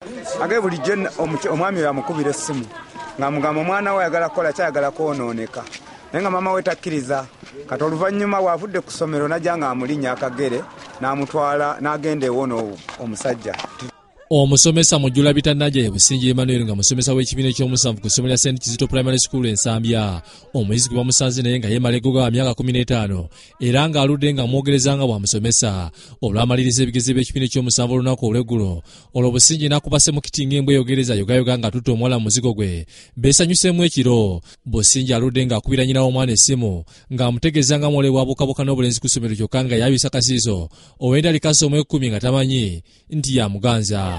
Age bulijjo omwami yamukubira essimu ng'amugamba omwana we ayagala kukola kyayagala kwonooneka naye nga maama we takkiriza. Kati oluvannyuma bw'avudde ku ssomero najja ng'amulinnya akagere n'amutwala n'agenda ewono omusajja. Omusomesa Mujjula Bitannajja Businji Emmanuel nga musomesa w'ekibiina eky'omusanvu ku ssomero lya St. Kizito Primary School Ensambya. Omuyizi gwe bamusanze naye nga yeemala eggoga wa myaka 15 era ng'aludde nga amwogereza nga bwamusomesa. Olwamaliriza ebigezo by'ekibiina eky'omusanvu olunaku olw'eggulo, olwo Businji n'akubase mu kiti ng'embwa eyogereza yogayoga ng'atutte omuwala mu muzigo gwe. Beesanyuseemu ekiro. Businji aludde ng'akubira nnyina w'omwana essimu ng'amutegeeza nga muwole bwabukabuka n'obulenzi ku ssomero kyokka nga yayisa kasiiso ow'endali kasa omwe 10 nga tamanyi nti yamuganza.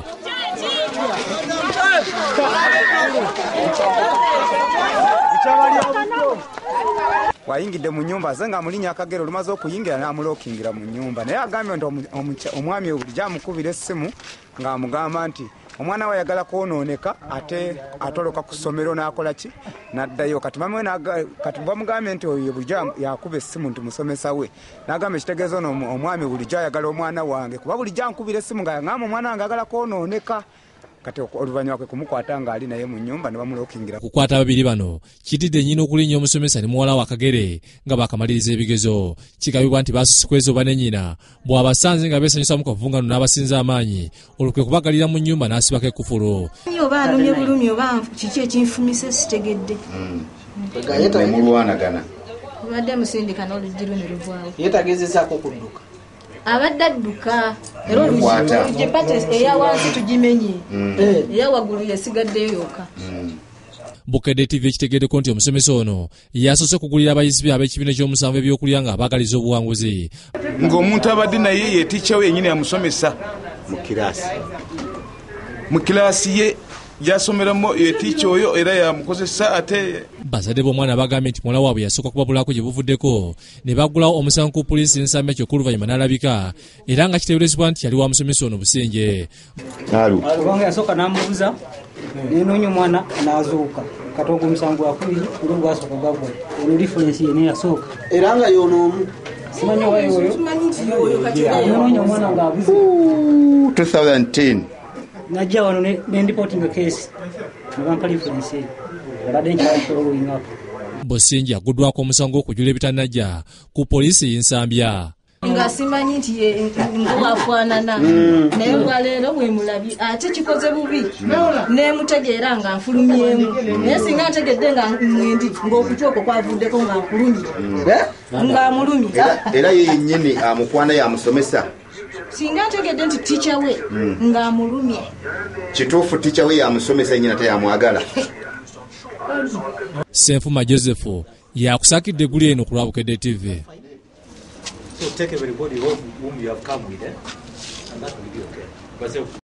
Wayingidde mu nnyumba aze ng'amulinnya akagere olumaze okuyingira n'amulookingira mu nnyumba naye agambye nti omwami bulijjo amukubira essimu ng'amugamba nti omwana we ayagala kwonooneka ate atoloka ku ssomero n'akola ki n'addayo. Kati bamugambye nti oyo bulijjo yakuba essimu nti musomesa we n'agamba ekitegeeza ono omwami bulijjo ayagala omwana wange kuba bulijjo ankubira essimu ng'agamba omwana wange ayagala kwonooneka. Kati oluvannyuma kwe kumukwata ng'ali naye mu nnyumba ne bamulookingira. Okukwata ababiri bano kitidde nnyina okulinnya omusomesa ne muwala we akagere nga bakamaliriza ebigezo. Kigambibwa nti baasusikweza oba ne nnyina bw'abasanze nga beesanyusa mu kavungano n'abasinza amaanyi olwo kwe kubagalira mu nnyumba n'asibako ekkufulu. Oba alumye bulumi oba kiki ekinfumise sitegedde. Mulwanagana. Obadde musindika n'oluggi luno luvaawo. Yeetagezezaako okudduka. Abadde adduka era oluggi pate eya wansi tugimenye eya waggulu yasigaddeyo yokka. Bukedde TV ekitegeddeko nti omusomesa ono yasoose kugulira abayizi be ab'ekibiina ky'omusanvu ebyokulya ng'abaagaliza obuwanguzi. Ng'omuntu abadde naye ye ticca we yennyini yamusomesa mu kiraasi ye yasomeramu ticca oyo era yamukozesa ate. Bazadde b'omwana bagambye nti muwala waabwe yasooka kubabulako gye buvuddeko ne baggulawo omusango ku poliisi Nsambya kyokka oluvannyuma n'alabika era nga kiteeberezebwa nti yali wa musomesa ono Businje. Kubanga yasooka n'amubuuza nenoonya omwana n'azuuka kati ogwo omusango gwakubiri nga gwasooka gwagwa ono lifulensi ye neyasooka Era nga y'onoomu. Simanyi oyo nenoonya omwana ng'abuze 2010. najja wano n'endipotinga keesi ne bampa lifulensi eyo abadde nkyalakolowingako. Businje aguddwako omusango okujula ebitannajja ku poliisi y'Ensambya. Nga simanyi nti ng'afaanana naye olwaleero bwe mulabye ate kikoze bubi neemutegeera nga nfulumyemu naye singa ntegedde nga mwendi ng'okutya okwo kwavuddeko nga nkulumye ng'amulumye. Era ye yennyini amukwana yamusomesa. Singa ntegedde nti ticca we ng'amulumye. Kituufu ticca we yamusomesa yennyina teyamwagala. Senfuma Joseph yakusakidde eggulu eno ku lwa Bukedde TV. So take everybody whom you have come with, and that will be okay.